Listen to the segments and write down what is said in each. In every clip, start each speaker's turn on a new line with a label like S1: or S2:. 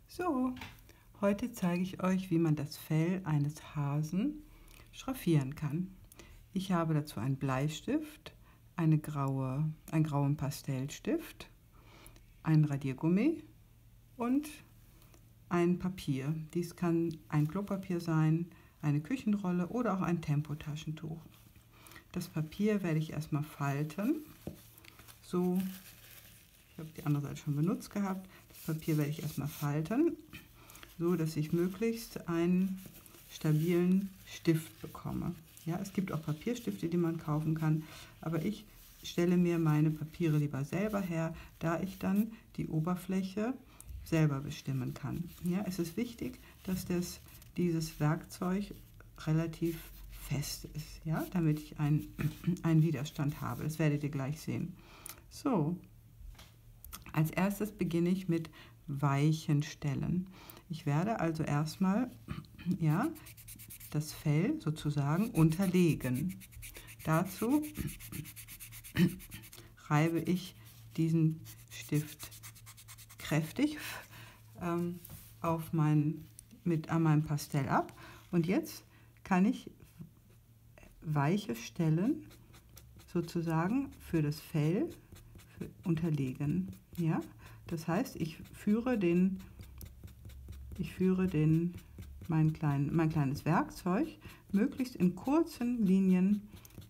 S1: So, heute zeige ich euch, wie man das Fell eines Hasen schraffieren kann. Ich habe dazu einen Bleistift, einen grauen Pastellstift, ein Radiergummi und ein Papier. Dies kann ein Klopapier sein, eine Küchenrolle oder auch ein Tempotaschentuch. Das Papier werde ich erstmal falten. So, ich habe die andere Seite schon benutzt gehabt. Das Papier werde ich erstmal falten, so dass ich möglichst einen stabilen Stift bekomme. Ja, es gibt auch Papierstifte, die man kaufen kann, aber ich stelle mir meine Papiere lieber selber her, da ich dann die Oberfläche selber bestimmen kann. Ja, es ist wichtig, dass dieses Werkzeug relativ fest ist, ja, damit ich einen Widerstand habe. Das werdet ihr gleich sehen. So, als erstes beginne ich mit weichen Stellen. Ich werde also erstmal das Fell sozusagen unterlegen. Dazu reibe ich diesen Stift kräftig an meinem Pastell ab, und jetzt kann ich weiche Stellen sozusagen für das Fell unterlegen. Ja? Das heißt, ich führe mein kleines Werkzeug möglichst in kurzen Linien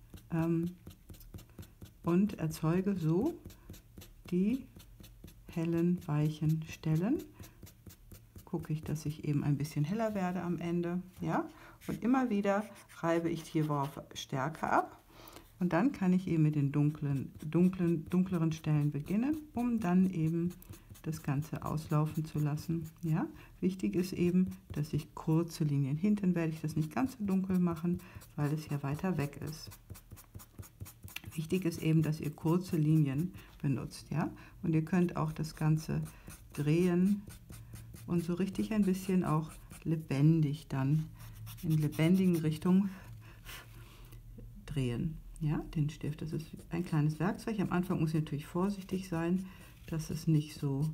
S1: und erzeuge so die hellen, weichen Stellen. Gucke ich, dass ich eben ein bisschen heller werde am Ende. Ja? Und immer wieder reibe ich hierauf Stärke ab. Und dann kann ich eben mit den dunkleren Stellen beginnen, um dann eben das Ganze auslaufen zu lassen. Ja? Wichtig ist eben, dass ich kurze Linien, hinten werde ich das nicht ganz so dunkel machen, weil es ja weiter weg ist. Wichtig ist eben, dass ihr kurze Linien benutzt. Ja? Und ihr könnt auch das Ganze drehen und so richtig ein bisschen auch lebendig dann in lebendigen Richtung drehen. Ja, den Stift, das ist ein kleines Werkzeug. Am Anfang muss ich natürlich vorsichtig sein, dass es nicht so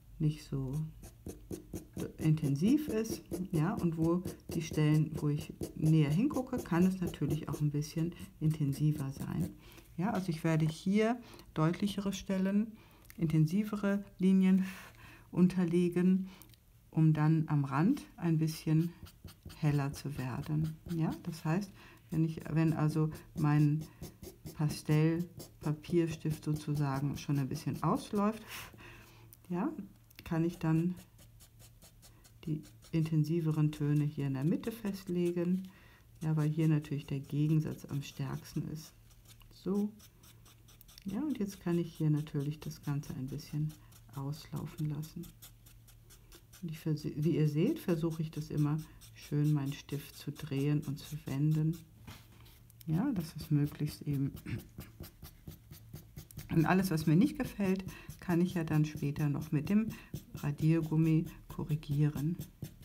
S1: intensiv ist. Ja, und wo die Stellen, wo ich näher hingucke, kann es natürlich auch ein bisschen intensiver sein. Ja, also ich werde hier deutlichere Stellen, intensivere Linien unterlegen, um dann am Rand ein bisschen heller zu werden. Ja, das heißt, wenn also mein Pastellpapierstift sozusagen schon ein bisschen ausläuft, ja, kann ich dann die intensiveren Töne hier in der Mitte festlegen, ja, weil hier natürlich der Gegensatz am stärksten ist. So, ja, und jetzt kann ich hier natürlich das Ganze ein bisschen auslaufen lassen. Und wie ihr seht, versuche ich das immer schön, meinen Stift zu drehen und zu wenden. Ja, das ist möglichst eben. Und alles, was mir nicht gefällt, kann ich ja dann später noch mit dem Radiergummi korrigieren.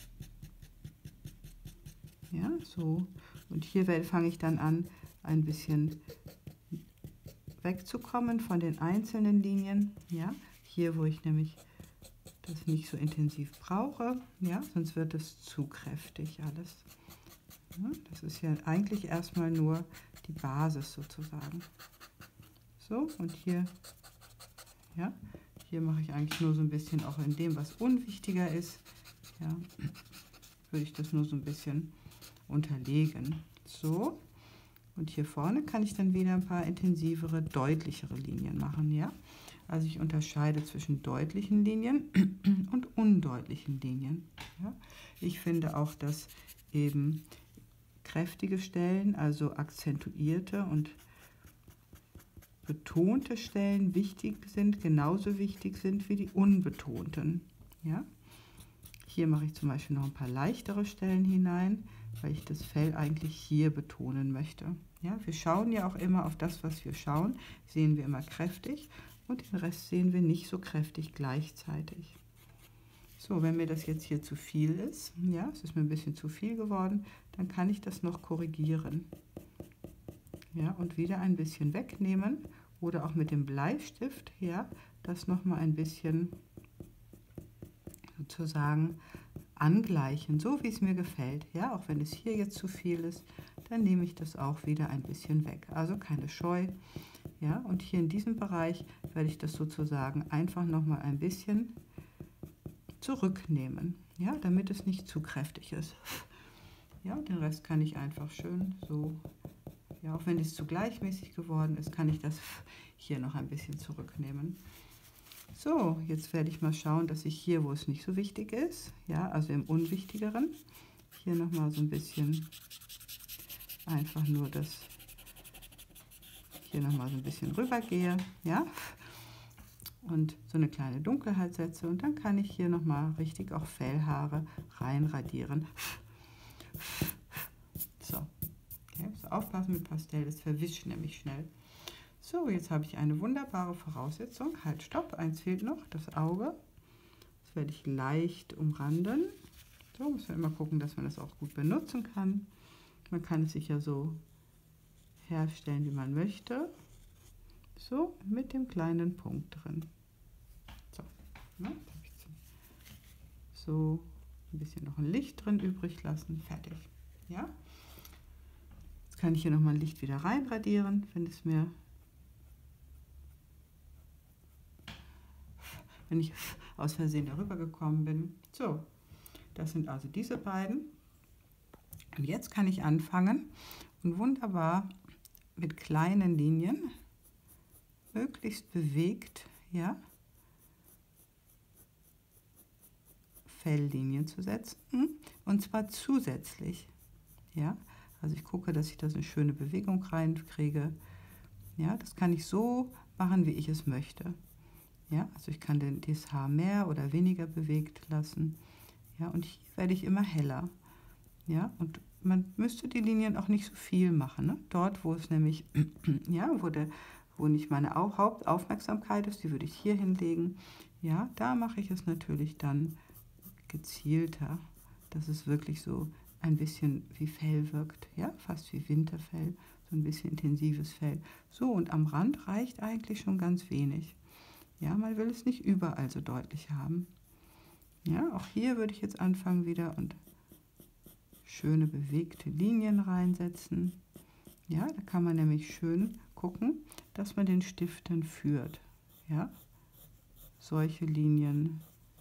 S1: Ja, so. Und hier fange ich dann an, ein bisschen wegzukommen von den einzelnen Linien. Ja, hier, wo ich nämlich das nicht so intensiv brauche, ja, sonst wird es zu kräftig alles. Ja, das ist ja eigentlich erstmal nur die Basis sozusagen. So, und hier, ja, hier mache ich eigentlich nur so ein bisschen, auch in dem, was unwichtiger ist, ja, würde ich das nur so ein bisschen unterlegen. So, und hier vorne kann ich dann wieder ein paar intensivere, deutlichere Linien machen, ja. Also ich unterscheide zwischen deutlichen Linien und undeutlichen Linien. Ja. Ich finde auch, dass eben kräftige Stellen, also akzentuierte und betonte Stellen genauso wichtig sind wie die unbetonten. Ja. Hier mache ich zum Beispiel noch ein paar leichtere Stellen hinein, weil ich das Fell eigentlich hier betonen möchte. Ja, wir schauen ja auch immer auf das, was wir schauen, sehen wir immer kräftig, und den Rest sehen wir nicht so kräftig gleichzeitig. So, wenn mir das jetzt hier zu viel ist, ja, es ist mir ein bisschen zu viel geworden, dann kann ich das noch korrigieren. Ja, und wieder ein bisschen wegnehmen oder auch mit dem Bleistift, ja, das noch mal ein bisschen sozusagen angleichen, so wie es mir gefällt. Ja, auch wenn es hier jetzt zu viel ist, dann nehme ich das auch wieder ein bisschen weg. Also keine Scheu. Ja, und hier in diesem Bereich werde ich das sozusagen einfach noch mal ein bisschen zurücknehmen, ja, damit es nicht zu kräftig ist. Ja, den Rest kann ich einfach schön so, ja, auch wenn es zu gleichmäßig geworden ist, kann ich das hier noch ein bisschen zurücknehmen. So, jetzt werde ich mal schauen, dass ich hier, wo es nicht so wichtig ist, ja, also im Unwichtigeren, hier noch mal so ein bisschen einfach nur das, hier noch mal so ein bisschen rübergehe, ja, und so eine kleine Dunkelheit setze und dann kann ich hier noch mal richtig auch Fellhaare reinradieren. So, okay, so aufpassen mit Pastell, das verwischt nämlich schnell. So, jetzt habe ich eine wunderbare Voraussetzung. Halt, stopp, eins fehlt noch, das Auge. Das werde ich leicht umranden. So, muss man immer gucken, dass man das auch gut benutzen kann. Man kann es sich ja so herstellen, wie man möchte. So, mit dem kleinen Punkt drin. So, ne, jetzt habe ich so ein bisschen noch ein Licht drin übrig lassen. Fertig. Ja? Jetzt kann ich hier nochmal ein Licht wieder reinradieren, wenn ich aus Versehen darüber gekommen bin. So, das sind also diese beiden. Und jetzt kann ich anfangen und wunderbar mit kleinen Linien, möglichst bewegt, ja, Felllinien zu setzen. Und zwar zusätzlich. Ja, also ich gucke, dass ich da so eine schöne Bewegung reinkriege. Ja, das kann ich so machen, wie ich es möchte. Ja, also ich kann das Haar mehr oder weniger bewegt lassen. Ja, und hier werde ich immer heller. Ja, und man müsste die Linien auch nicht so viel machen. Ne? Dort, wo es nämlich, ja, wo nicht meine Hauptaufmerksamkeit ist, die würde ich hier hinlegen. Ja, da mache ich es natürlich dann gezielter, dass es wirklich so ein bisschen wie Fell wirkt. Ja, fast wie Winterfell, so ein bisschen intensives Fell. So, und am Rand reicht eigentlich schon ganz wenig. Ja, man will es nicht überall so deutlich haben. Ja, auch hier würde ich jetzt anfangen wieder und schöne bewegte Linien reinsetzen. Ja, da kann man nämlich schön gucken, dass man den Stift dann führt. Ja, solche Linien,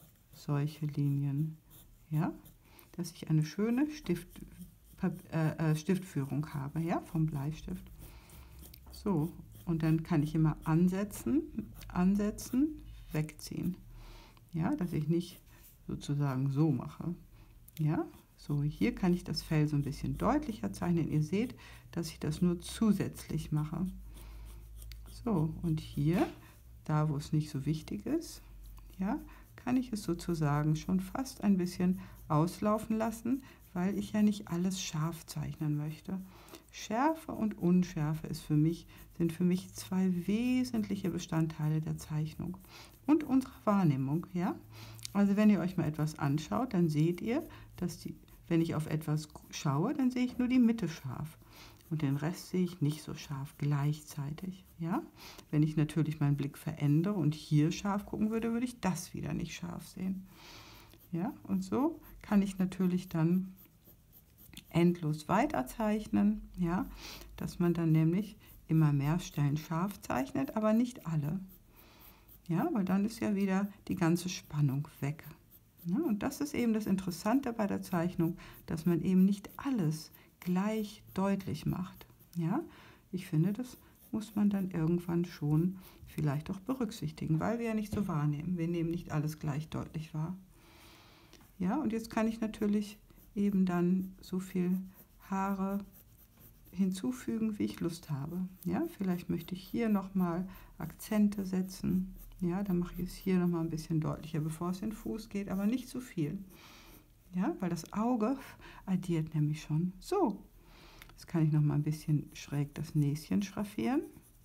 S1: ja, dass ich eine schöne Stiftführung habe, ja, vom Bleistift. So, und dann kann ich immer ansetzen, wegziehen. Ja, dass ich nicht sozusagen so mache. Ja, so hier kann ich das Fell so ein bisschen deutlicher zeichnen. Ihr seht, dass ich das nur zusätzlich mache. So, und hier, da wo es nicht so wichtig ist, ja, kann ich es sozusagen schon fast ein bisschen auslaufen lassen, weil ich ja nicht alles scharf zeichnen möchte. Schärfe und Unschärfe sind für mich zwei wesentliche Bestandteile der Zeichnung und unserer Wahrnehmung. Ja? Also wenn ihr euch mal etwas anschaut, dann seht ihr, dass wenn ich auf etwas schaue, dann sehe ich nur die Mitte scharf. Und den Rest sehe ich nicht so scharf gleichzeitig. Ja? Wenn ich natürlich meinen Blick verändere und hier scharf gucken würde, würde ich das wieder nicht scharf sehen. Ja? Und so kann ich natürlich dann endlos weiter zeichnen, ja? Dass man dann nämlich immer mehr Stellen scharf zeichnet, aber nicht alle. Ja? Weil dann ist ja wieder die ganze Spannung weg. Ja? Und das ist eben das Interessante bei der Zeichnung, dass man eben nicht alles gleich deutlich macht. Ja, ich finde, das muss man dann irgendwann schon vielleicht auch berücksichtigen, weil wir ja nicht so wahrnehmen. Wir nehmen nicht alles gleich deutlich wahr. Ja, und jetzt kann ich natürlich eben dann so viel Haare hinzufügen, wie ich Lust habe. Ja, vielleicht möchte ich hier nochmal Akzente setzen. Ja, dann mache ich es hier nochmal ein bisschen deutlicher, bevor es in den Fuß geht, aber nicht zu viel. Ja, weil das Auge addiert nämlich schon. So, jetzt kann ich noch mal ein bisschen schräg das Näschen schraffieren.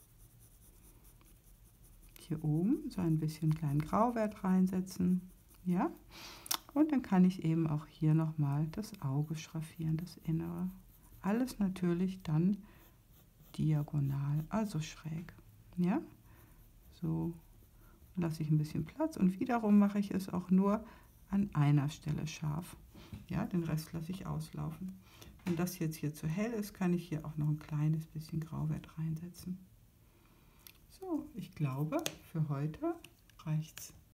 S1: Hier oben so ein bisschen kleinen Grauwert reinsetzen. Ja, und dann kann ich eben auch hier noch mal das Auge schraffieren, das Innere. Alles natürlich dann diagonal, also schräg. Ja, so lasse ich ein bisschen Platz und wiederum mache ich es auch nur an einer Stelle scharf. Ja, den Rest lasse ich auslaufen. Wenn das jetzt hier zu hell ist, kann ich hier auch noch ein kleines bisschen Grauwert reinsetzen. So, ich glaube, für heute reicht's.